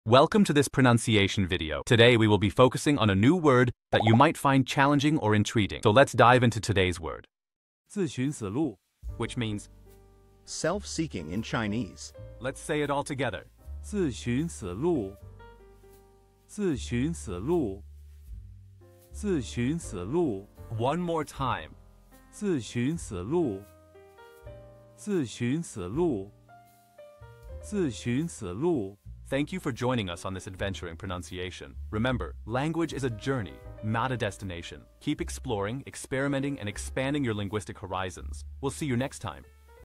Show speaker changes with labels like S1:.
S1: Welcome to this pronunciation video. Today we will be focusing on a new word that you might find challenging or intriguing. So let's dive into today's word.
S2: 自寻死路
S1: Which means,
S3: self-seeking in Chinese.
S1: let's say it all together.
S2: 自寻死路自寻死路自寻死路
S1: One more time.
S2: 自寻死路自寻死路自寻死路
S1: Thank you for joining us on this adventure in pronunciation. Remember, language is a journey, not a destination. Keep exploring, experimenting, and expanding your linguistic horizons. We'll see you next time.